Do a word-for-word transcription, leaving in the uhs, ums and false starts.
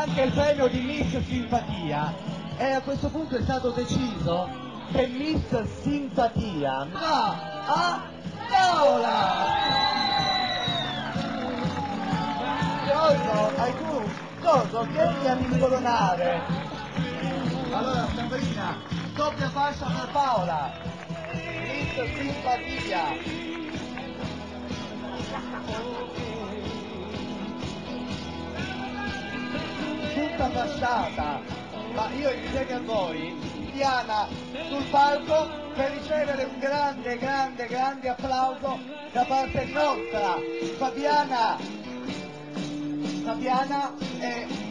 anche il premio di Miss Simpatia e a questo punto è stato deciso che Miss Simpatia va a Paola. Giorgio, hai tu? Giorgio, vieni a incoronare. Allora, Sabrina, doppia fascia per Paola. Miss Simpatia. Tutta fasciata, ma io insieme a voi, Diana sul palco per ricevere un grande, grande, grande applauso da parte nostra. Fabiana, Fabiana è